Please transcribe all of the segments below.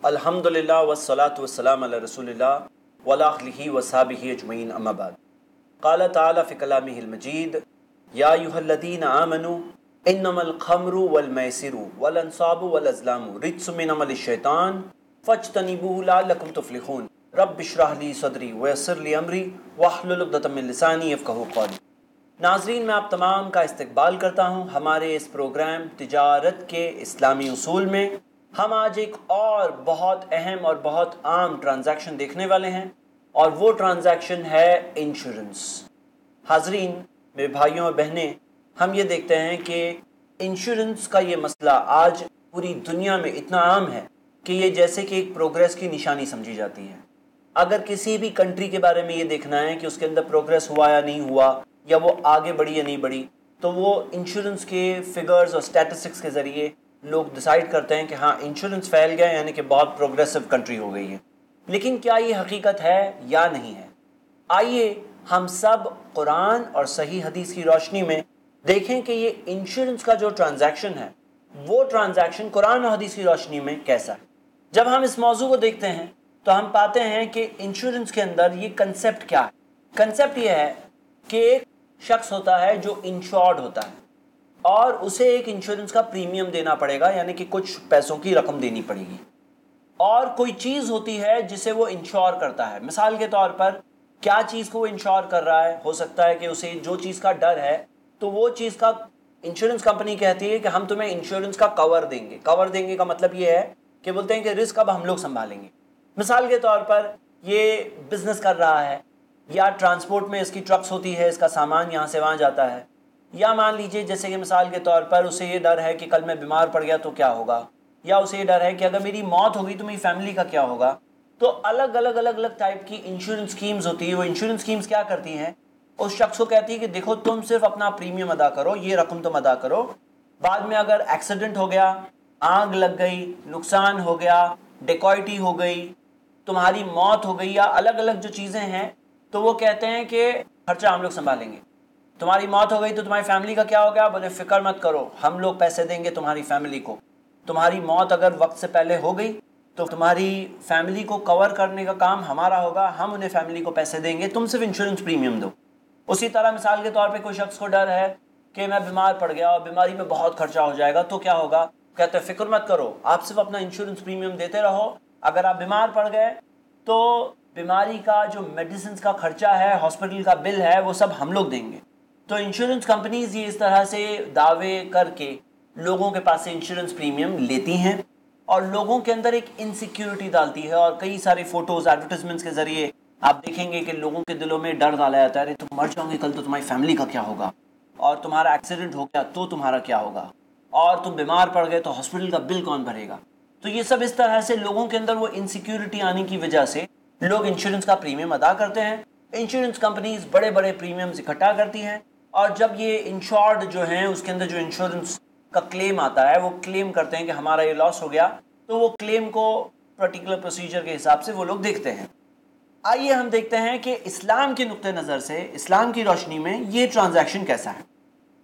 अल्हम्दुलिल्लाह वस्सलातु वस्सलाम अला रसूलिल्लाह वअला आलिहि वसहबिहि अजमईन अम्मा बाद। क़ाल तआला फ़ी कलामिहिल मजीद या अय्युहल्लज़ीना आमनू इन्नमल खम्रु वल मैसिरु वल अंसाबु वल अज़लामु रिज्सुम मिन अमलिश शैतान फ़ज्तनिबूहु लअल्लकुम तुफ़्लिहून। रब्बि इश्रह ली सदरी वयस्सिर ली अमरी वहलुल उक़दतम मिन लिसानी यफ़क़हू क़ौली। नाज़रीन, मैं आप तमाम का इस्तकबाल करता हूँ हमारे इस प्रोग्राम तिजारत के इस्लामी उसूल में। हम आज एक और बहुत अहम और बहुत आम ट्रांजैक्शन देखने वाले हैं और वो ट्रांजैक्शन है इंश्योरेंस। हाजरीन, मेरे भाइयों और बहनें, हम ये देखते हैं कि इंश्योरेंस का ये मसला आज पूरी दुनिया में इतना आम है कि ये जैसे कि एक प्रोग्रेस की निशानी समझी जाती है। अगर किसी भी कंट्री के बारे में ये देखना है कि उसके अंदर प्रोग्रेस हुआ या नहीं हुआ, या वो आगे बढ़ी या नहीं बढ़ी, तो वो इंश्योरेंस के फिगर्स और स्टैटिस्टिक्स के ज़रिए लोग डिसाइड करते हैं कि हाँ, इंश्योरेंस फैल गया यानी कि बहुत प्रोग्रेसिव कंट्री हो गई है। लेकिन क्या ये हकीकत है या नहीं है? आइए हम सब कुरान और सही हदीस की रोशनी में देखें कि ये इंश्योरेंस का जो ट्रांजैक्शन है वो ट्रांजैक्शन कुरान और हदीस की रोशनी में कैसा है। जब हम इस मौजू को देखते हैं तो हम पाते हैं कि इंश्योरेंस के अंदर ये कंसेप्ट क्या है। कंसेप्ट ये है कि एक शख्स होता है जो इंश्योर्ड होता है और उसे एक इंश्योरेंस का प्रीमियम देना पड़ेगा, यानी कि कुछ पैसों की रकम देनी पड़ेगी। और कोई चीज़ होती है जिसे वो इंश्योर करता है। मिसाल के तौर पर क्या चीज़ को वो इंश्योर कर रहा है? हो सकता है कि उसे जो चीज़ का डर है तो वो चीज़ का इंश्योरेंस कंपनी कहती है कि हम तुम्हें इंश्योरेंस का कवर देंगे। कवर देंगे का मतलब ये है कि बोलते हैं कि रिस्क अब हम लोग संभालेंगे। मिसाल के तौर पर ये बिजनेस कर रहा है या ट्रांसपोर्ट में इसकी ट्रक्स होती है, इसका सामान यहाँ से वहाँ जाता है, या मान लीजिए जैसे कि मिसाल के तौर पर उसे ये डर है कि कल मैं बीमार पड़ गया तो क्या होगा, या उसे ये डर है कि अगर मेरी मौत होगी तो मेरी फैमिली का क्या होगा। तो अलग अलग टाइप की इंश्योरेंस स्कीम्स होती है। वो इंश्योरेंस स्कीम्स क्या करती हैं? उस शख्स को कहती है कि देखो, तुम सिर्फ अपना प्रीमियम अदा करो, ये रकम तुम अदा करो, बाद में अगर एक्सीडेंट हो गया, आग लग गई, नुकसान हो गया, डिकॉइटी हो गई, तुम्हारी मौत हो गई, या अलग अलग जो चीज़ें हैं, तो वो कहते हैं कि खर्चा हम लोग संभालेंगे। तुम्हारी मौत हो गई तो तुम्हारी फैमिली का क्या हो गया? बोले फिक्र मत करो, हम लोग पैसे देंगे तुम्हारी फैमिली को। तुम्हारी मौत अगर वक्त से पहले हो गई तो तुम्हारी फैमिली को कवर करने का काम हमारा होगा, हम उन्हें फैमिली को पैसे देंगे, तुम सिर्फ इंश्योरेंस प्रीमियम दो। उसी तरह मिसाल के तौर पे कोई शख्स को डर है कि मैं बीमार पड़ गया और बीमारी में बहुत खर्चा हो जाएगा तो क्या होगा? कहते हैं फिक्र मत करो, आप सिर्फ अपना इंश्योरेंस प्रीमियम देते रहो। अगर आप बीमार पड़ गए तो बीमारी का जो मेडिसिन का खर्चा है, हॉस्पिटल का बिल है, वो सब हम लोग देंगे। तो इंश्योरेंस कंपनीज ये इस तरह से दावे करके लोगों के पास से इंश्योरेंस प्रीमियम लेती हैं और लोगों के अंदर एक इनसिक्योरिटी डालती है। और कई सारी फोटोज एडवर्टाइजमेंट्स के जरिए आप देखेंगे कि लोगों के दिलों में डर डाला जाता है, अरे तुम मर जाओगे कल तो तुम्हारी फैमिली का क्या होगा, और तुम्हारा एक्सीडेंट हो गया तो तुम्हारा क्या होगा, और तुम बीमार पड़ गए तो हॉस्पिटल का बिल कौन भरेगा। तो ये सब इस तरह से लोगों के अंदर वो इनसिक्योरिटी आने की वजह से लोग इंश्योरेंस का प्रीमियम अदा करते हैं। इंश्योरेंस कंपनीज बड़े बड़े प्रीमियम्स इकट्ठा करती हैं और जब ये इंश्योर्ड जो हैं उसके अंदर जो इंश्योरेंस का क्लेम आता है, वो क्लेम करते हैं कि हमारा ये लॉस हो गया, तो वो क्लेम को पर्टिकुलर प्रोसीजर के हिसाब से वो लोग देखते हैं। आइए हम देखते हैं कि इस्लाम के नुक्ते नज़र से, इस्लाम की रोशनी में ये ट्रांजैक्शन कैसा है।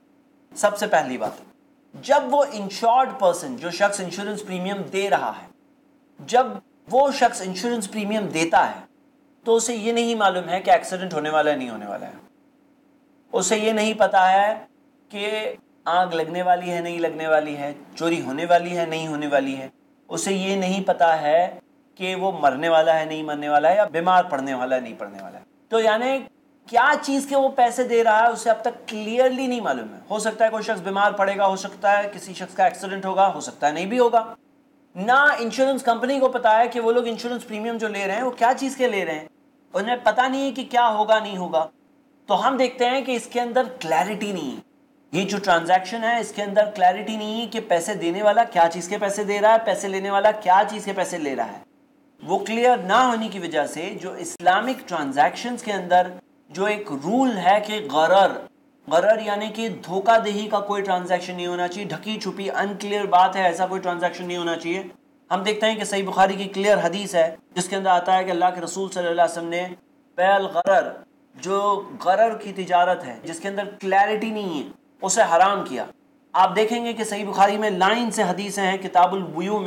सबसे पहली बात, जब वो इंश्योर्ड पर्सन, जो शख्स इंश्योरेंस प्रीमियम दे रहा है, जब वो शख्स इंश्योरेंस प्रीमियम देता है तो उसे ये नहीं मालूम है कि एक्सीडेंट होने वाला है नहीं होने वाला है। उसे ये नहीं पता है कि आग लगने वाली है नहीं लगने वाली है, चोरी होने वाली है नहीं होने वाली है। उसे ये नहीं पता है कि वो मरने वाला है नहीं मरने वाला है, या बीमार पड़ने वाला है नहीं पड़ने वाला है। तो यानी क्या चीज़ के वो पैसे दे रहा है उसे अब तक क्लियरली नहीं मालूम है। हो सकता है कोई शख्स बीमार पड़ेगा, हो सकता है किसी शख्स का एक्सीडेंट होगा, हो सकता है नहीं भी होगा। ना इंश्योरेंस कंपनी को पता है कि वो लोग इंश्योरेंस प्रीमियम जो ले रहे हैं वो क्या चीज़ के ले रहे हैं, उन्हें पता नहीं है कि क्या होगा नहीं होगा। तो हम देखते हैं कि इसके अंदर क्लैरिटी नहीं है। ये जो ट्रांजैक्शन है इसके अंदर क्लैरिटी नहीं है कि पैसे देने वाला क्या चीज़ के पैसे दे रहा है, पैसे लेने वाला क्या चीज़ के पैसे ले रहा है। वो क्लियर ना होने की वजह से जो इस्लामिक ट्रांजैक्शंस के अंदर जो एक रूल है कि गरर यानी कि धोखाधड़ी का कोई ट्रांजैक्शन नहीं होना चाहिए, ढकी छुपी अनक्लियर बात है, ऐसा कोई ट्रांजैक्शन नहीं होना चाहिए। हम देखते हैं कि सही बुखारी की क्लियर हदीस है जिसके अंदर आता है कि अल्लाह के रसूल सल्लल्लाहु अलैहि वसल्लम ने बैल गरर, जो गरर की तिजारत है जिसके अंदर क्लैरिटी नहीं है, उसे हराम किया। आप देखेंगे कि सही बुखारी में लाइन से हदीसें हैं किताबुल बुयू में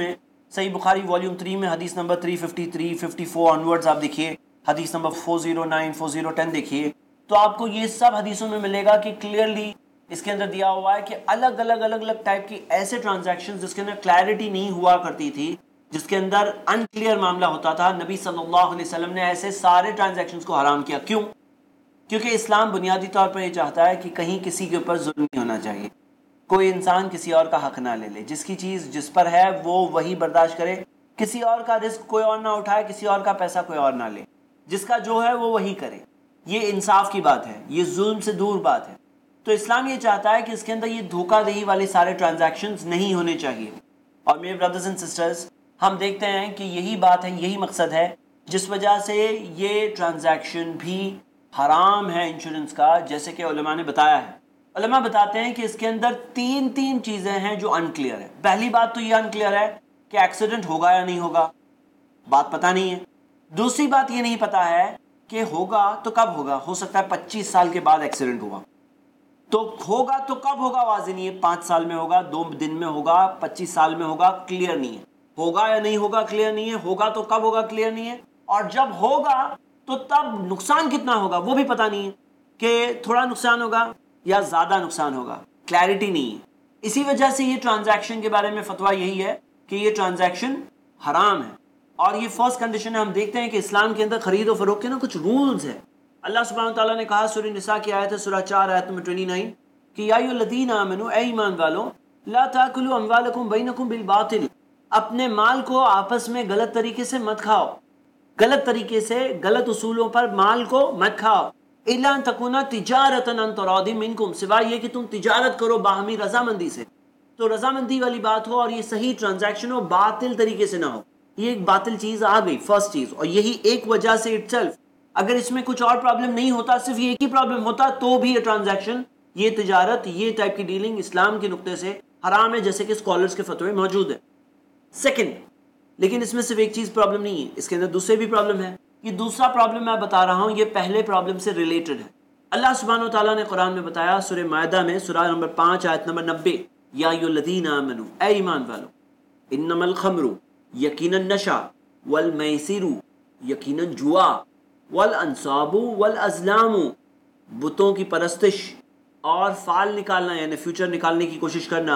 सही बुखारी वॉल्यूम 3 में हदीस नंबर 353, 54 ऑनवर्ड्स आप देखिए, हदीस नंबर 409, 4010 देखिए, तो आपको ये सब हदीसों में मिलेगा कि क्लियरली इसके अंदर दिया हुआ है कि अलग अलग अलग अलग टाइप की ऐसे ट्रांजैक्शन जिसके अंदर क्लैरिटी नहीं हुआ करती थी, जिसके अंदर अनक्लियर मामला होता था, नबी सल्लल्लाहु अलैहि वसल्लम ने ऐसे सारे ट्रांजैक्शंस को हराम किया। क्यों? क्योंकि इस्लाम बुनियादी तौर पर यह चाहता है कि कहीं किसी के ऊपर जुल्म नहीं होना चाहिए, कोई इंसान किसी और का हक ना ले ले, जिसकी चीज जिस पर है वो वही बर्दाश्त करे, किसी और का रिस्क कोई और ना उठाए, किसी और का पैसा कोई और ना ले, जिसका जो है वो वही करे। ये इंसाफ की बात है, ये जुल्म से दूर बात है। तो इस्लाम ये चाहता है कि इसके अंदर ये धोखाधड़ी वाले सारे ट्रांजैक्शंस नहीं होने चाहिए। और मेरे ब्रदर्स एंड सिस्टर्स, हम देखते हैं कि यही बात है, यही मकसद है जिस वजह से ये ट्रांजैक्शन भी हराम है इंश्योरेंस का। जैसे कि उलमा ने बताया है, उलमा बताते हैं कि इसके अंदर तीन चीजें हैं जो अनक्लियर है। पहली बात तो ये अनक्लियर है कि एक्सीडेंट होगा या नहीं होगा, बात पता नहीं है। दूसरी बात ये नहीं पता है कि होगा तो कब होगा, हो सकता है 25 साल के बाद एक्सीडेंट हुआ, तो होगा तो कब होगा वाज़ेह नहीं है, 5 साल में होगा, 2 दिन में होगा, 25 साल में होगा, क्लियर नहीं है। होगा या नहीं होगा क्लियर नहीं है, होगा तो कब होगा क्लियर नहीं है, और जब होगा तो तब नुकसान कितना होगा वो भी पता नहीं है, कि थोड़ा नुकसान होगा या ज्यादा नुकसान होगा, क्लैरिटी नहीं है। इसी वजह से ये ट्रांजैक्शन के बारे में फतवा यही है कि ये ट्रांजैक्शन हराम है। और ये फर्स्ट कंडीशन है। हम देखते हैं कि इस्लाम के अंदर खरीद और फरोख्त के ना कुछ रूल्स है। अल्लाह सुब्हानहू तआला ने कहा सूरह निसा की आयत है, सूरह 4 आयत नंबर 29, कि या अय्युहल्लज़ीना आमनू, ए ईमान वालों, ला ताकुलू अमवालकुम बैनकुम बिल बातिल, अपने माल को आपस में गलत तरीके से मत खाओ, गलत तरीके से गलत उसूलों पर माल को मत खाओ। इल्ला अन तकुना तिजारतन अन तरादी मिनकुम, सिवाय ये कि तुम तिजारत करो बाहमी रजामंदी से, तो रजामंदी वाली बात हो और ये सही ट्रांजैक्शन हो, बातिल तरीके से ना हो। ये एक बातिल चीज आ गई फर्स्ट चीज, और यही एक वजह से इटसेल्फ, अगर इसमें कुछ और प्रॉब्लम नहीं होता, सिर्फ ये एक ही प्रॉब्लम होता, तो भी ये ट्रांजैक्शन, ये तिजारत, ये टाइप की डीलिंग इस्लाम के नुक्ते से हराम है, जैसे कि स्कॉलर्स के फतवे मौजूद है। सेकंड, लेकिन इसमें सिर्फ एक चीज प्रॉब्लम नहीं है, इसके अंदर दूसरे भी प्रॉब्लम है। ये दूसरा प्रॉब्लम मैं बता रहा हूं, ये पहले प्रॉब्लम से रिलेटेड है। अल्लाह सुब्हानहू तआला ने कुरान में बताया, सूरह मायदा में सूरह नंबर 5 आयत नंबर 90, या अय्युहल्लज़ीना आमनू, ए ईमान वालों, इन्नमल खम्रु, यकीनन नशा, वल मैसिरु, यकीनन जुआ, वल अंसाबु वल अज़लामु, बुतों की परस्तिश और फाल निकालना यानी फ्यूचर निकालने की कोशिश करना,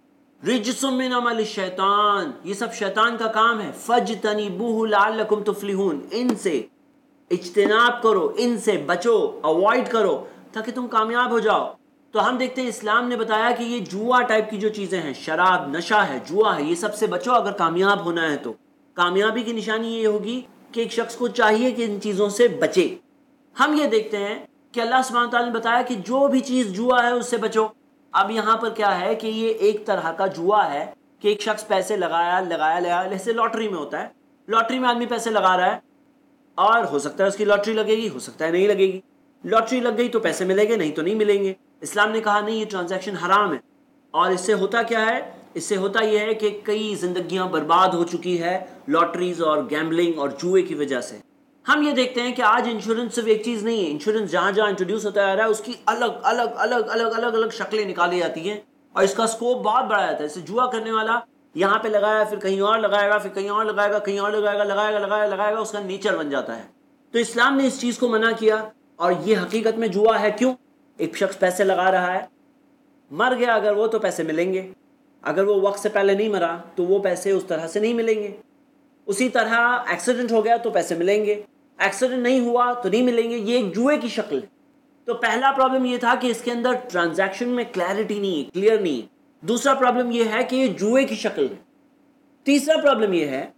रिज्सुम मिन अमल शैतान, ये सब शैतान का काम है। फज्तनिबूहु लअल्लकुम तुफ्लिहून, इनसे इज्तिनाब करो, इनसे बचो, अवॉइड करो, ताकि तुम कामयाब हो जाओ। तो हम देखते हैं इस्लाम ने बताया कि ये जुआ टाइप की जो चीजें हैं, शराब, नशा है, जुआ है, ये सबसे बचो अगर कामयाब होना है। तो कामयाबी की निशानी ये होगी कि एक शख्स को चाहिए कि इन चीजों से बचे। हम ये देखते हैं कि अल्लाह सुब्हानहू तआला ने बताया कि जो भी चीज जुआ है उससे बचो। अब यहाँ पर क्या है कि ये एक तरह का जुआ है कि एक शख्स पैसे लगाया, जैसे लॉटरी में होता है, लॉटरी में आदमी पैसे लगा रहा है और हो सकता है उसकी लॉटरी लगेगी, हो सकता है नहीं लगेगी। लॉटरी लग गई तो पैसे मिलेंगे, नहीं तो नहीं मिलेंगे। इस्लाम ने कहा नहीं, ये ट्रांजैक्शन हराम है। और इससे होता क्या है, इससे होता यह है कि कई जिंदगियां बर्बाद हो चुकी है लॉटरीज और गैम्बलिंग और जुए की वजह से। हम ये देखते हैं कि आज इंश्योरेंस सिर्फ एक चीज नहीं है, इंश्योरेंस जहां जहां इंट्रोड्यूस होता आ रहा है उसकी अलग अलग अलग अलग अलग अलग शक्लें निकाली जाती हैं और इसका स्कोप बहुत बड़ा जाता है। जैसे जुआ करने वाला यहाँ पे लगाया, फिर कहीं और लगाएगा, फिर कहीं और लगाएगा, कहीं और लगाएगा, लगाएगा, उसका नेचर बन जाता है। तो इस्लाम ने इस चीज को मना किया और ये हकीकत में जुआ है। क्यों? एक शख्स पैसे लगा रहा है, मर गया अगर वो तो पैसे मिलेंगे, अगर वो वक्त से पहले नहीं मरा तो वो पैसे उस तरह से नहीं मिलेंगे। उसी तरह एक्सीडेंट हो गया तो पैसे मिलेंगे, एक्सीडेंट नहीं हुआ तो नहीं मिलेंगे। ये एक जुए की शक्ल है। तो पहला प्रॉब्लम ये था कि इसके अंदर ट्रांजैक्शन में क्लैरिटी नहीं है, क्लियर नहीं है। दूसरा प्रॉब्लम ये है कि ये जुए की शक्ल है। तीसरा प्रॉब्लम ये है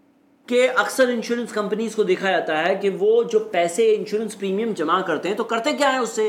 कि अक्सर इंश्योरेंस कंपनीज को देखा जाता है कि वो जो पैसे इंश्योरेंस प्रीमियम जमा करते हैं तो करते क्या है उससे,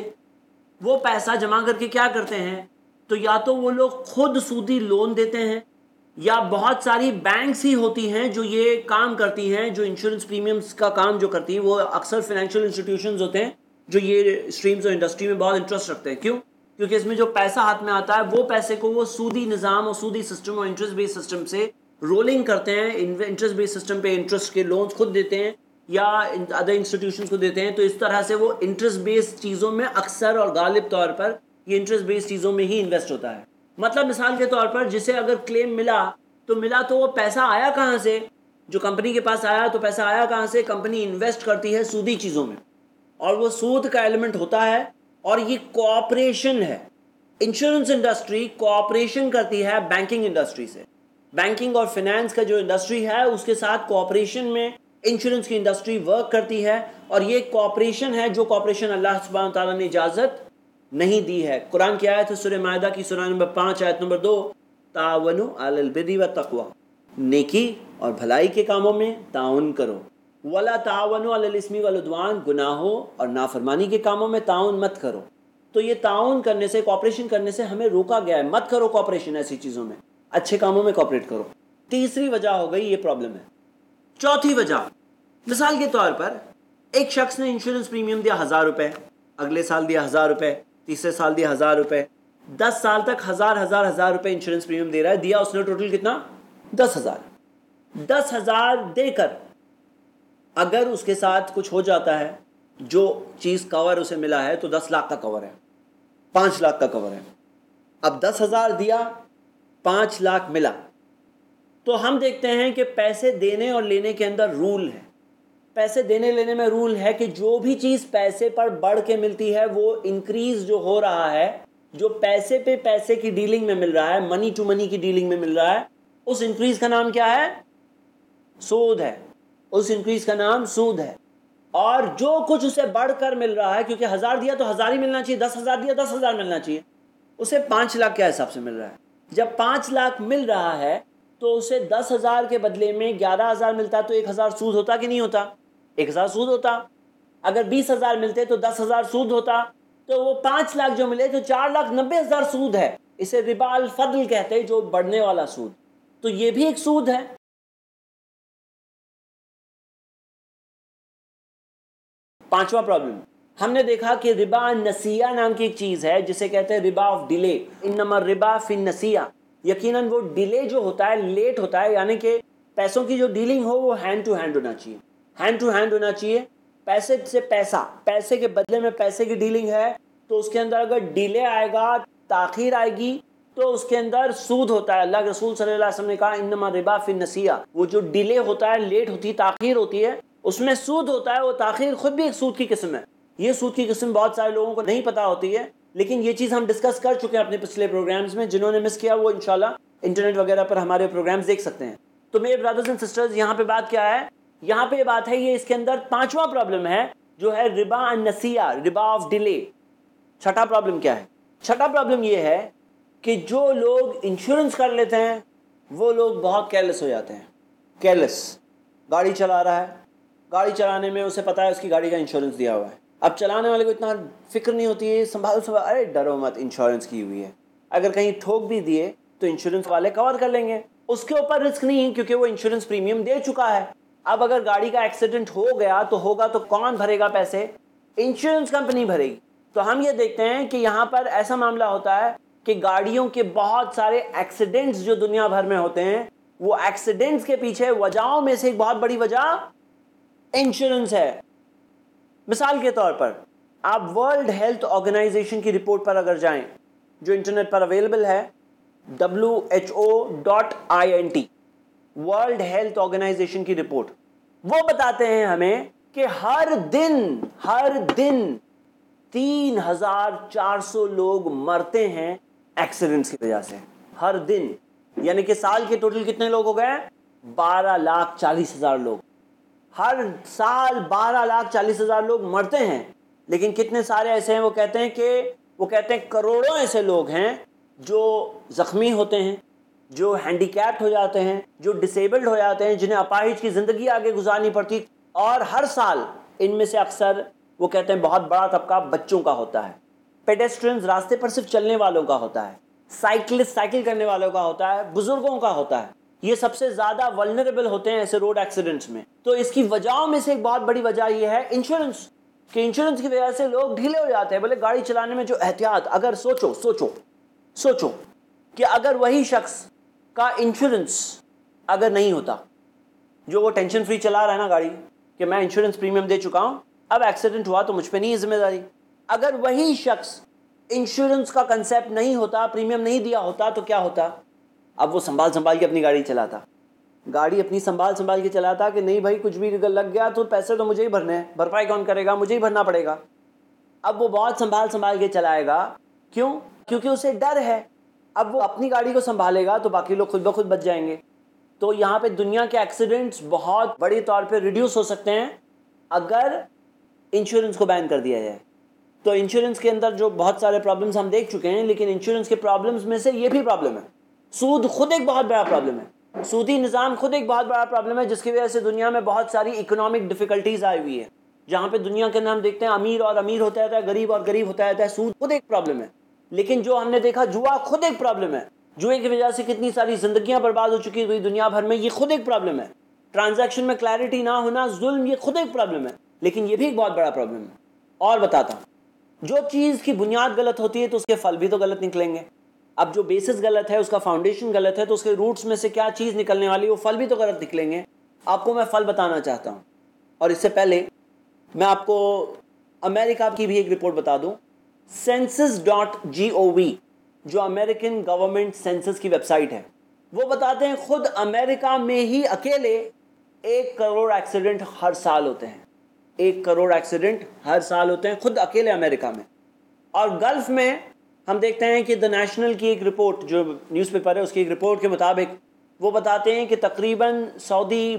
वो पैसा जमा करके क्या करते हैं, तो या तो वो लोग खुद सूदी लोन देते हैं या बहुत सारी बैंक्स ही होती हैं जो ये काम करती हैं, जो इंश्योरेंस प्रीमियम्स का काम जो करती हैं। वो अक्सर फाइनेंशियल इंस्टीट्यूशंस होते हैं जो ये स्ट्रीम्स और इंडस्ट्री में बहुत इंटरेस्ट रखते हैं। क्यों? क्योंकि इसमें जो पैसा हाथ में आता है वो पैसे को वो सूदी निज़ाम और सूदी सिस्टम और इंटरेस्ट बेस्ड सिस्टम से रोलिंग करते हैं। इंटरेस्ट बेस्ड सिस्टम पे इंटरेस्ट के लोन्स खुद देते हैं या अदर इंस्टीट्यूशंस को देते हैं। तो इस तरह से वो इंटरेस्ट बेस्ड चीज़ों में अक्सर और गालिब तौर पर ये इंटरेस्ट बेस्ड चीज़ों में ही इन्वेस्ट होता है। मतलब मिसाल के तौर पर जिसे अगर क्लेम मिला तो मिला तो वो पैसा आया कहाँ से? जो कंपनी के पास आया, तो पैसा आया कहाँ से? कंपनी इन्वेस्ट करती है सूदी चीज़ों में, और वो सूद का एलिमेंट होता है, और ये कोऑपरेशन है। इंश्योरेंस इंडस्ट्री कोऑपरेशन करती है बैंकिंग इंडस्ट्री से। बैंकिंग और फाइनेंस का जो इंडस्ट्री है उसके साथ कोऑपरेशन में इंश्योरेंस की इंडस्ट्री वर्क करती है, और ये कोऑपरेशन है जो कोऑपरेशन अल्लाह सुब्हानहू व तआला ने इजाज़त नहीं दी है। कुरान की आयत है सूरह माइदा की सूरह नंबर 5 आयत नंबर 2, तावनु अलल बिर्रि व तक़वा, नेकी और भलाई के कामों में ताउन करो, वला तावनु अलल इस्मी वल उद्वान, गुनाहों और नाफरमानी के कामों में ताउन मत करो। तो ये ताउन करने से, कोऑपरेशन करने से हमें रोका गया है, मत करो कोऑपरेशन ऐसी चीज़ों में, अच्छे कामों में कोऑपरेट करो। तीसरी वजह हो गई ये प्रॉब्लम है। चौथी वजह, मिसाल के तौर पर एक शख्स ने इंश्योरेंस प्रीमियम दिया 1000 रुपये, अगले साल दिया 1000 रुपये, तीसरे साल दिया 1000 रुपये, 10 साल तक 1000 रुपये इंश्योरेंस प्रीमियम दे रहा है। दिया उसने टोटल कितना? 10,000। 10,000 देकर अगर उसके साथ कुछ हो जाता है, जो चीज़ कवर उसे मिला है, तो 10 लाख का कवर है, 5 लाख का कवर है। अब 10,000 दिया, 5 लाख मिला, तो हम देखते हैं कि पैसे देने और लेने के अंदर रूल है। पैसे देने लेने में रूल है कि जो भी चीज़ पैसे पर बढ़ के मिलती है, वो इंक्रीज जो हो रहा है, जो पैसे पे पैसे की डीलिंग में मिल रहा है, मनी टू मनी की डीलिंग में मिल रहा है, उस इंक्रीज का नाम क्या है? सूद है। उस इंक्रीज का नाम सूद है। और जो कुछ उसे बढ़कर मिल रहा है, क्योंकि 1000 दिया तो 1000 ही मिलना चाहिए, 10,000 दिया 10,000 मिलना चाहिए, उसे 5 लाख के हिसाब से मिल रहा है। जब 5 लाख मिल रहा है तो उसे 10,000 के बदले में 11,000 मिलता है, तो 1,000 सूद होता कि नहीं होता? 1,000 सूद होता। अगर 20,000 मिलते तो 10,000 सूद होता। तो वो 5 लाख जो मिले तो 4,90,000 सूद है। इसे रिबा अल फद्ल कहते हैं, जो बढ़ने वाला सूद। तो ये भी एक सूद है। पांचवा प्रॉब्लम, हमने देखा कि रिबा नसिया नाम की एक चीज है, जिसे कहते हैं रिबा ऑफ डिले। इन्नमा रिबा फिन नसिया, यकीनन वो डिले जो होता है, लेट होता है, यानी कि पैसों की जो डीलिंग हो वो हैंड टू हैंड होना चाहिए, हैंड टू हैंड होना चाहिए। पैसे से पैसा, पैसे के बदले में पैसे की डीलिंग है, तो उसके अंदर अगर डिले आएगा, ताखीर आएगी, तो उसके अंदर सूद होता है। अल्लाह के रसूल सल्लल्लाहु अलैहि वसल्लम ने कहा इन्नमा रिबा फिन नसिया, वो जो डिले होता है, लेट होती है, ताखीर होती है, उसमें सूद होता है। वो ताखीर खुद भी एक सूद की किस्म है। ये सूद की किस्म बहुत सारे लोगों को नहीं पता होती है, लेकिन ये चीज़ हम डिस्कस कर चुके हैं अपने पिछले प्रोग्राम्स में। जिन्होंने मिस किया वो इंशाल्लाह इंटरनेट वगैरह पर हमारे प्रोग्राम्स देख सकते हैं। तो मेरे ब्रदर्स एंड सिस्टर्स, यहाँ पे बात क्या है? यहाँ पे बात है, ये इसके अंदर पांचवा प्रॉब्लम है, जो है रिबा नसिया, रिबा ऑफ डिले। छठा प्रॉब्लम क्या है? छठा प्रॉब्लम ये है कि जो लोग इंश्योरेंस कर लेते हैं, वो लोग बहुत केयरलेस हो जाते हैं। केयरलेस, गाड़ी चला रहा है, गाड़ी चलाने में उसे पता है उसकी गाड़ी का इंश्योरेंस दिया हुआ है। अब चलाने वाले को इतना फिक्र नहीं होती है, संभाल, अरे डरो मत, इंश्योरेंस की हुई है, अगर कहीं ठोक भी दिए तो इंश्योरेंस वाले कवर कर लेंगे, उसके ऊपर रिस्क नहीं है, क्योंकि वो इंश्योरेंस प्रीमियम दे चुका है। अब अगर गाड़ी का एक्सीडेंट हो गया तो होगा, तो कौन भरेगा पैसे? इंश्योरेंस कंपनी भरेगी। तो हम ये देखते हैं कि यहाँ पर ऐसा मामला होता है कि गाड़ियों के बहुत सारे एक्सीडेंट्स जो दुनिया भर में होते हैं, वो एक्सीडेंट्स के पीछे वजहों में से एक बहुत बड़ी वजह इंश्योरेंस है। मिसाल के तौर पर आप वर्ल्ड हेल्थ ऑर्गेनाइजेशन की रिपोर्ट पर अगर जाएं, जो इंटरनेट पर अवेलेबल है, WHO.int, वर्ल्ड हेल्थ ऑर्गेनाइजेशन की रिपोर्ट, वो बताते हैं हमें कि हर दिन 3,400 लोग मरते हैं एक्सीडेंट्स की वजह से, हर दिन। यानी कि साल के टोटल कितने लोग हो गए? 12,40,000 लोग। हर साल 12,40,000 लोग मरते हैं। लेकिन कितने सारे ऐसे हैं, वो कहते हैं करोड़ों ऐसे लोग हैं जो जख्मी होते हैं, जो हैंडीकैप्ड हो जाते हैं, जो डिसेबल्ड हो जाते हैं, जिन्हें अपाहिज की ज़िंदगी आगे गुजारनी पड़ती। और हर साल इनमें से अक्सर वो कहते हैं बहुत बड़ा तबका बच्चों का होता है, पेडेस्ट्रियंस, रास्ते पर सिर्फ चलने वालों का होता है, साइकिलिस्ट, साइकिल करने वालों का होता है, बुजुर्गों का होता है। ये सबसे ज़्यादा वल्नरेबल होते हैं ऐसे रोड एक्सीडेंट्स में। तो इसकी वजहों में से एक बहुत बड़ी वजह यह है इंश्योरेंस, कि इंश्योरेंस की वजह से लोग ढीले हो जाते हैं। बोले गाड़ी चलाने में जो एहतियात, अगर सोचो कि अगर वही शख्स का इंश्योरेंस अगर नहीं होता, जो वो टेंशन फ्री चला रहा है ना गाड़ी, कि मैं इंश्योरेंस प्रीमियम दे चुका हूं, अब एक्सीडेंट हुआ तो मुझ पे नहीं है जिम्मेदारी। अगर वही शख्स इंश्योरेंस का कंसेप्ट नहीं होता, प्रीमियम नहीं दिया होता, तो क्या होता? अब वो संभाल संभाल के अपनी गाड़ी चलाता, गाड़ी अपनी संभाल संभाल के चलाता कि नहीं भाई कुछ भी लग गया तो पैसे तो मुझे ही भरने हैं, भरपाई कौन करेगा, मुझे ही भरना पड़ेगा। अब वो बहुत संभाल संभाल के चलाएगा, क्यों? क्योंकि उसे डर है। अब वो अपनी गाड़ी को संभालेगा तो बाकी लोग खुद ब खुद बच जाएंगे। तो यहाँ पे दुनिया के एक्सीडेंट्स बहुत बड़े तौर पे रिड्यूस हो सकते हैं अगर इंश्योरेंस को बैन कर दिया जाए। तो इंश्योरेंस के अंदर जो बहुत सारे प्रॉब्लम्स हम देख चुके हैं, लेकिन इंश्योरेंस के प्रॉब्लम्स में से ये भी प्रॉब्लम है। सूद खुद एक बहुत बड़ा प्रॉब्लम है, सूदी निज़ाम खुद एक बहुत बड़ा प्रॉब्लम है, जिसकी वजह से दुनिया में बहुत सारी इकोनॉमिक डिफिकल्टीज आई हुई है। जहाँ पे दुनिया के अंदर हम देखते हैं अमीर और अमीर होता रहता है, गरीब और गरीब होता रहता है। सूद खुद एक प्रॉब्लम है। लेकिन जो हमने देखा जुआ खुद एक प्रॉब्लम है, जुए की वजह से कितनी सारी जिंदगियां बर्बाद हो चुकी हुई दुनिया भर में, ये खुद एक प्रॉब्लम है। ट्रांजैक्शन में क्लैरिटी ना होना, जुल्म, ये खुद एक प्रॉब्लम है, लेकिन ये भी एक बहुत बड़ा प्रॉब्लम है। और बताता हूँ, जो चीज़ की बुनियाद गलत होती है तो उसके फल भी तो गलत निकलेंगे। अब जो बेसिस गलत है, उसका फाउंडेशन गलत है, तो उसके रूट्स में से क्या चीज़ निकलने वाली है, वो फल भी तो गलत निकलेंगे। आपको मैं फल बताना चाहता हूँ, और इससे पहले मैं आपको अमेरिका की भी एक रिपोर्ट बता दूँ। census.gov जो अमेरिकन गवर्नमेंट सेंसस की वेबसाइट है, वो बताते हैं खुद अमेरिका में ही अकेले 1 करोड़ एक्सीडेंट हर साल होते हैं। 1 करोड़ एक्सीडेंट हर साल होते हैं खुद अकेले अमेरिका में। और गल्फ में हम देखते हैं कि द नेशनल की एक रिपोर्ट, जो न्यूज़पेपर है, उसकी एक रिपोर्ट के मुताबिक वो बताते हैं कि तकरीबन सऊदी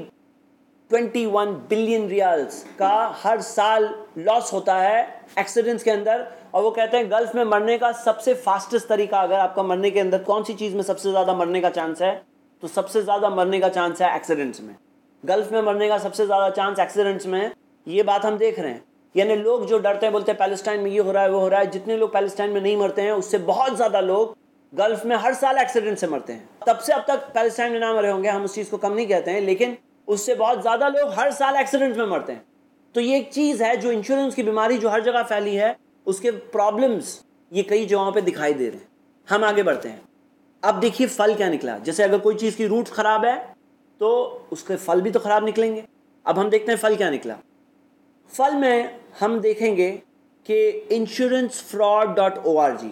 21 बिलियन रियाल्स का हर साल लॉस होता है एक्सीडेंट्स के अंदर। और वो कहते हैं गल्फ में मरने का सबसे फास्टेस्ट तरीका, अगर आपका मरने के अंदर कौन सी चीज़ में सबसे ज़्यादा मरने का चांस है, तो सबसे ज़्यादा मरने का चांस है एक्सीडेंट्स में। गल्फ में मरने का सबसे ज़्यादा चांस एक्सीडेंट्स में है। ये बात हम देख रहे हैं। यानी लोग जो डरते हैं, बोलते हैं पैलेस्टाइन में ये हो रहा है वो हो रहा है, जितने लोग पैलेस्टाइन में नहीं मरते हैं उससे बहुत ज़्यादा लोग गल्फ में हर साल एक्सीडेंट से मरते हैं। तब से अब तक पैलेस्टाइन में ना मरे होंगे, हम उस चीज़ को कम नहीं कहते हैं, लेकिन उससे बहुत ज़्यादा लोग हर साल एक्सीडेंट में मरते हैं। तो ये एक चीज़ है जो इंश्योरेंस की बीमारी जो हर जगह फैली है, उसके प्रॉब्लम्स ये कई जगहों पे दिखाई दे रहे हैं। हम आगे बढ़ते हैं। अब देखिए फल क्या निकला। जैसे अगर कोई चीज़ की रूट खराब है तो उसके फल भी तो खराब निकलेंगे। अब हम देखते हैं फल क्या निकला। फल में हम देखेंगे कि insuranceFraud.org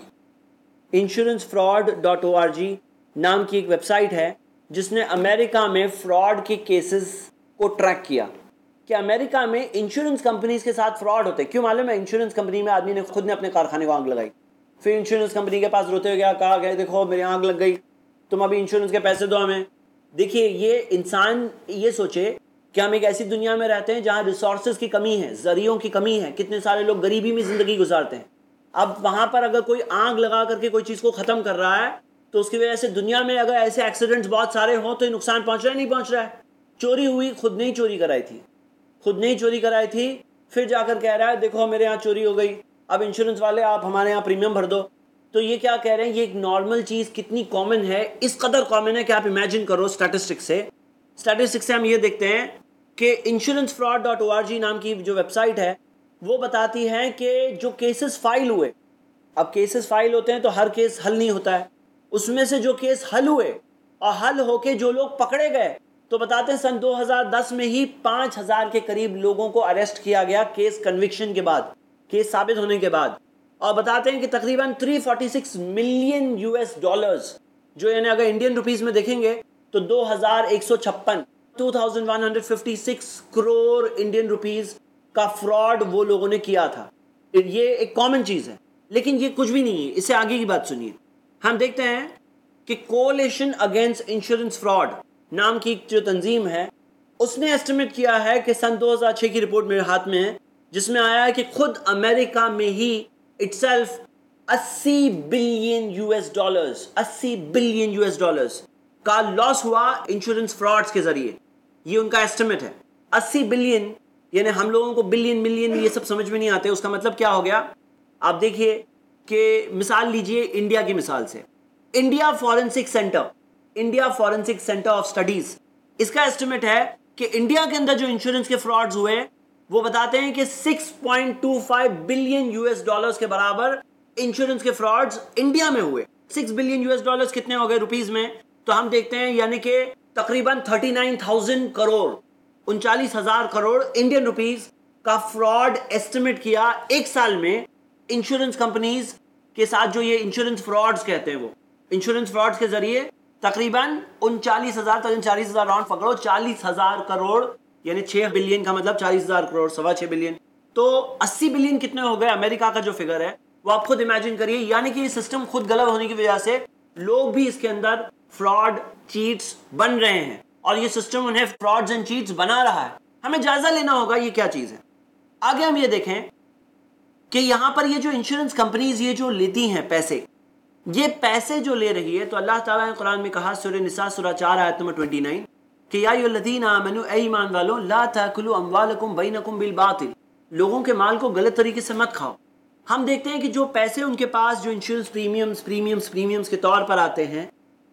insuranceFraud.org नाम की एक वेबसाइट है जिसने अमेरिका में फ्रॉड के केसेस को ट्रैक किया कि अमेरिका में इंश्योरेंस कंपनीज के साथ फ्रॉड होते। क्यों मालूम है? इंश्योरेंस कंपनी में आदमी ने खुद ने अपने कारखाने को आग लगाई, फिर इंश्योरेंस कंपनी के पास रोते हुए गया, कहा गया देखो मेरी आग लग गई, तुम अभी इंश्योरेंस के पैसे दो हमें। देखिए ये इंसान ये सोचे कि हम एक ऐसी दुनिया में रहते हैं जहाँ रिसोर्सेज की कमी है, जरियों की कमी है, कितने सारे लोग गरीबी में ज़िंदगी गुजारते हैं। अब वहाँ पर अगर कोई आग लगा करके कोई चीज़ को ख़त्म कर रहा है तो उसकी वजह से दुनिया में अगर ऐसे एक्सीडेंट्स बहुत सारे हों तो ये नुकसान पहुँच रहा है नहीं पहुँच रहा है। चोरी हुई, खुद ने ही चोरी कराई थी, खुद ने ही चोरी कराई थी, फिर जाकर कह रहा है देखो मेरे यहाँ चोरी हो गई, अब इंश्योरेंस वाले आप हमारे यहाँ प्रीमियम भर दो। तो ये क्या कह रहे हैं, ये एक नॉर्मल चीज़ कितनी कॉमन है, इस कदर कॉमन है कि आप इमेजिन करो। स्टैटिस्टिक्स से हम ये देखते हैं कि insuranceFraud.org नाम की जो वेबसाइट है वो बताती है कि जो केसेस फाइल हुए, अब केसेस फाइल होते हैं तो हर केस हल नहीं होता है, उसमें से जो केस हल हुए और हल होके जो लोग पकड़े गए, तो बताते हैं सन 2010 में ही 5000 के करीब लोगों को अरेस्ट किया गया केस कन्विक्शन के बाद, केस साबित होने के बाद। और बताते हैं कि तकरीबन 346 मिलियन यूएस डॉलर्स, जो यानी अगर इंडियन रुपीस में देखेंगे तो 2156 करोड़ इंडियन रुपीस का फ्रॉड वो लोगों ने किया था। ये एक कॉमन चीज़ है, लेकिन ये कुछ भी नहीं है। इससे आगे की बात सुनिए। हम देखते हैं कि कोalition अगेंस्ट इंश्योरेंस फ्रॉड नाम की जो तंजीम है उसने एस्टिमेट किया है कि सन 2006 की रिपोर्ट मेरे हाथ में है जिसमें आया है कि खुद अमेरिका में ही इटसेल्फ 80 बिलियन यूएस डॉलर्स का लॉस हुआ इंश्योरेंस फ्रॉड्स के जरिए। ये उनका एस्टिमेट है 80 बिलियन। यानी हम लोगों को बिलियन मिलियन ये सब समझ में नहीं आते, उसका मतलब क्या हो गया। आप देखिए कि मिसाल लीजिए इंडिया की मिसाल से, India forensic centre of studies, इसका एस्टिमेट है कि इंडिया के अंदर जो इंश्योरेंस के फ्रॉड्स हुए वो बताते हैं कि 6.25 बिलियन यूएस डॉलर्स के बराबर इंश्योरेंस के फ्रॉड्स इंडिया में हुए। 6 बिलियन यूएस डॉलर्स कितने हो गए रुपीस में, तो हम देखते हैं यानी कि तकरीबन 39,000 करोड़ 39,000 करोड़ इंडियन रुपीस का फ्रॉड एस्टिमेट किया एक साल में इंश्योरेंस कंपनीज के साथ। जो ये इंश्योरेंस फ्रॉड्स कहते हैं, वो इंश्योरेंस फ्रॉड्स के जरिए तकरीबन 39,000, 40,000 राउंड पकड़ो, 40,000 करोड़, यानी 6 बिलियन का मतलब 40,000 करोड़, 6.25 बिलियन, तो 80 बिलियन कितने हो गए अमेरिका का जो फिगर है वो आप खुद इमेजिन करिए। यानी कि सिस्टम खुद गलत होने की वजह से लोग भी इसके अंदर फ्रॉड चीट्स बन रहे हैं और ये सिस्टम उन्हें फ्रॉड्स एंड चीट्स बना रहा है। हमें जायजा लेना होगा ये क्या चीज है। आगे हम ये देखें कि यहां पर ये जो इंश्योरेंस कंपनीज ये जो लेती हैं पैसे, ये पैसे जो ले रही है, तो अल्लाह ताला ने कुरान में कहा सूरह निसा सूरह 4 आयत नंबर 29 कि या अय्युहल्लज़ीना आमनू, ए ईमान वालों, ला ताकुलू अम्वालकुम बैनकुम बिल बातिल, लोगों के माल को गलत तरीके से मत खाओ। हम देखते हैं कि जो पैसे उनके पास जो इंश्योरेंस प्रीमियम्स के तौर पर आते हैं,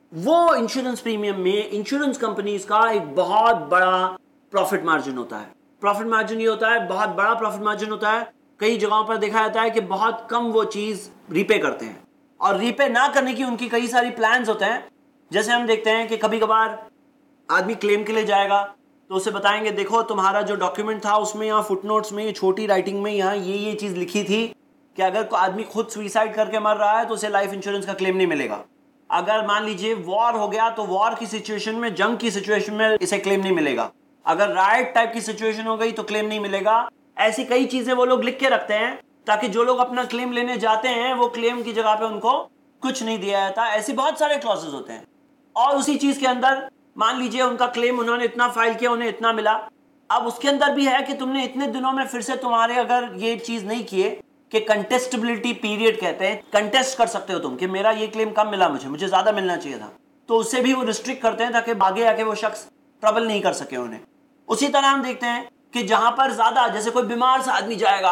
वो इंश्योरेंस प्रीमियम में इंश्योरेंस कंपनीज का एक बहुत बड़ा प्रॉफिट मार्जिन होता है। प्रॉफिट मार्जिन ये होता है, बहुत बड़ा प्रॉफिट मार्जिन होता है। कई जगहों पर देखा जाता है कि बहुत कम वो चीज रीपे करते हैं और रीपे ना करने की उनकी कई सारी प्लान्स होते हैं। जैसे हम देखते हैं कि कभी कभार आदमी क्लेम के लिए जाएगा तो उसे बताएंगे देखो तुम्हारा जो डॉक्यूमेंट था उसमें यहाँ फुटनोट्स में छोटी राइटिंग में यहाँ ये चीज लिखी थी कि अगर आदमी खुद सुइसाइड करके मर रहा है तो उसे लाइफ इंश्योरेंस का क्लेम नहीं मिलेगा। अगर मान लीजिए वॉर हो गया तो वॉर की सिचुएशन में, जंग की सिचुएशन में इसे क्लेम नहीं मिलेगा। अगर राइट टाइप की सिचुएशन हो गई तो क्लेम नहीं मिलेगा। ऐसी कई चीजें वो लोग लिख के रखते हैं ताकि जो लोग अपना क्लेम लेने जाते हैं वो क्लेम की जगह पे उनको कुछ नहीं दिया जाता। ऐसे बहुत सारे क्लॉजेस होते हैं और उसी चीज के अंदर मान लीजिए उनका क्लेम उन्होंने इतना फाइल किया, उन्हें इतना मिला। अब उसके अंदर भी है कि तुमने इतने दिनों में फिर से तुम्हारे अगर ये चीज नहीं किए कि कंटेस्टेबिलिटी पीरियड कहते हैं, कंटेस्ट कर सकते हो तुम कि मेरा ये क्लेम कम मिला, मुझे ज्यादा मिलना चाहिए था, तो उससे भी वो रिस्ट्रिक्ट करते हैं ताकि आगे आके वो शख्स ट्रबल नहीं कर सके उन्हें। उसी तरह हम देखते हैं कि जहां पर ज्यादा, जैसे कोई बीमार सा आदमी जाएगा,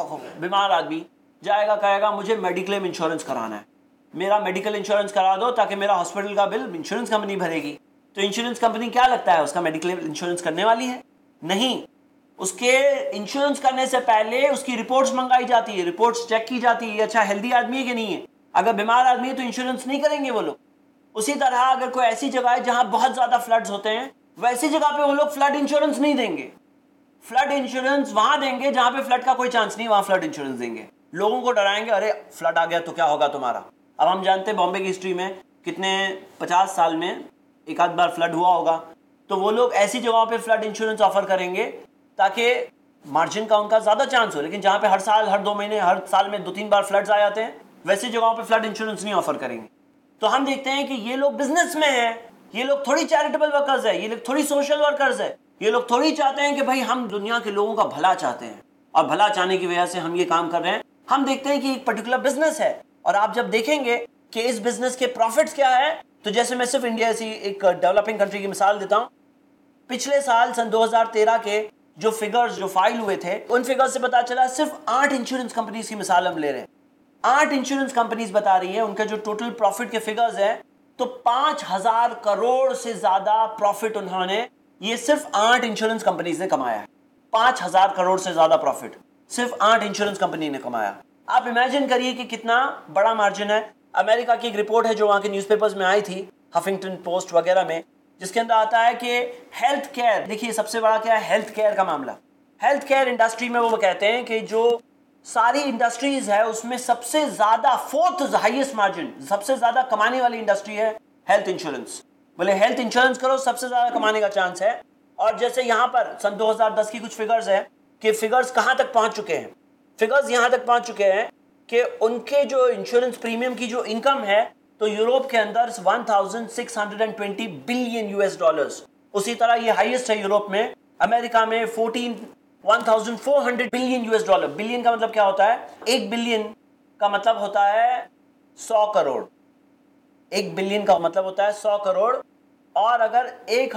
बीमार आदमी जाएगा कहेगा मुझे मेडिक्लेम इंश्योरेंस कराना है, मेरा मेडिकल इंश्योरेंस करा दो ताकि मेरा हॉस्पिटल का बिल इंश्योरेंस कंपनी भरेगी। तो इंश्योरेंस कंपनी क्या लगता है उसका मेडिक्लेम इंश्योरेंस करने वाली है? नहीं। उसके इंश्योरेंस करने से पहले उसकी रिपोर्ट्स मंगाई जाती है, रिपोर्ट्स चेक की जाती है, अच्छा हेल्दी आदमी है कि नहीं है। अगर बीमार आदमी है तो इंश्योरेंस नहीं करेंगे वो लोग। उसी तरह अगर कोई ऐसी जगह है जहां बहुत ज्यादा फ्लड्स होते हैं, वैसी जगह पे वो लोग फ्लड इंश्योरेंस नहीं देंगे। फ्लड इंश्योरेंस वहां देंगे जहां पे फ्लड का कोई चांस नहीं, वहां फ्लड इंश्योरेंस देंगे। लोगों को डराएंगे, अरे फ्लड आ गया तो क्या होगा तुम्हारा। अब हम जानते हैं बॉम्बे की हिस्ट्री में कितने 50 साल में एक आध बार फ्लड हुआ होगा, तो वो लोग ऐसी जगहों पे फ्लड इंश्योरेंस ऑफर करेंगे ताकि मार्जिन का उनका ज्यादा चांस हो। लेकिन जहां पे हर साल, हर 2 महीने, हर साल में 2-3 बार फ्लड्स आ जाते हैं, वैसी जगहों पे फ्लड इंश्योरेंस नहीं ऑफर करेंगे। तो हम देखते हैं कि ये लोग बिजनेस में है, ये लोग थोड़ी चैरिटेबल वर्कर्स है, ये लोग थोड़ी सोशल वर्कर्स है, ये लोग थोड़ी चाहते हैं कि भाई हम दुनिया के लोगों का भला चाहते हैं और भला चाहने की वजह से हम ये काम कर रहे हैं। हम देखते हैं कि एक पर्टिकुलर बिजनेस है और आप जब देखेंगे कि इस बिजनेस के प्रॉफिट्स क्या है, तो जैसे मैं सिर्फ इंडिया से एक डेवलपिंग कंट्री की मिसाल देता हूं। पिछले साल सन 2013 के जो फिगर्स जो फाइल हुए थे, उन फिगर्स से पता चला सिर्फ 8 इंश्योरेंस कंपनीज की मिसाल हम ले रहे हैं। 8 इंश्योरेंस कंपनीज बता रही है उनके जो टोटल प्रॉफिट के फिगर्स है, तो 5,000 करोड़ से ज्यादा प्रॉफिट उन्होंने, ये सिर्फ 8 इंश्योरेंस कंपनीज ने कमाया है। 5,000 करोड़ से ज्यादा प्रॉफिट सिर्फ 8 इंश्योरेंस कंपनी ने कमाया। आप इमेजिन करिए कि कितना बड़ा मार्जिन है। अमेरिका की एक रिपोर्ट है जो वहां के न्यूज़पेपर्स में आई थी, हफिंगटन पोस्ट वगैरह में, जिसके अंदर आता है कि हेल्थ केयर, देखिए सबसे बड़ा क्या है, हेल्थ केयर का मामला। हेल्थ केयर इंडस्ट्री में वो कहते हैं कि जो सारी इंडस्ट्रीज है उसमें सबसे ज्यादा 4th हाईएस्ट मार्जिन, सबसे ज्यादा कमाने वाली इंडस्ट्री है हेल्थ इंश्योरेंस। बोले हेल्थ इंश्योरेंस करो, सबसे ज्यादा कमाने का चांस है। और जैसे यहां पर सन 2010 की कुछ फिगर्स है कि फिगर्स कहां तक पहुंच चुके हैं, फिगर्स यहां तक पहुंच चुके हैं कि उनके जो इंश्योरेंस प्रीमियम की जो इनकम है, तो यूरोप के अंदर 1620 बिलियन US डॉलर्स, उसी तरह ये हाईएस्ट है यूरोप में। अमेरिका में 1400 बिलियन US डॉलर। बिलियन का मतलब क्या होता है? 1 बिलियन का मतलब होता है 100 करोड़। 1 बिलियन का मतलब होता है 100 करोड़। और अगर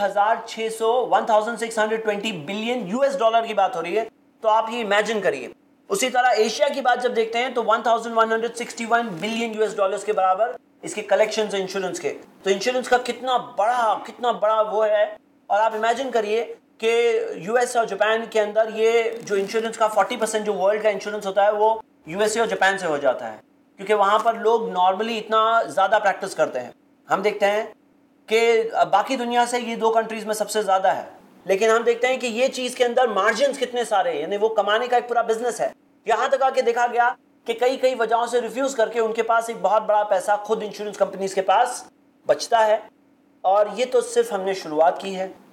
1620 बिलियन US डॉलर की बात हो रही है तो आप ये इमेजिन करिए। उसी तरह एशिया की बात जब देखते हैं तो 1161 बिलियन US डॉलर्स के बराबर इसके कलेक्शन है इंश्योरेंस के। तो इंश्योरेंस का कितना बड़ा वो है। और आप इमेजिन करिए कि यूएस और जापान के अंदर ये जो इंश्योरेंस का 40% जो वर्ल्ड का इंश्योरेंस होता है वो यूएसए और जापान से हो जाता है, क्योंकि वहां पर लोग नॉर्मली इतना ज्यादा प्रैक्टिस करते हैं। हम देखते हैं कि बाकी दुनिया से ये 2 कंट्रीज में सबसे ज्यादा है, लेकिन हम देखते हैं कि ये चीज के अंदर मार्जिन कितने सारे, यानी वो कमाने का एक पूरा बिजनेस है। यहां तक आके देखा गया कि कई वजहों से रिफ्यूज करके उनके पास एक बहुत बड़ा पैसा खुद इंश्योरेंस कंपनीज के पास बचता है। और ये तो सिर्फ हमने शुरुआत की है।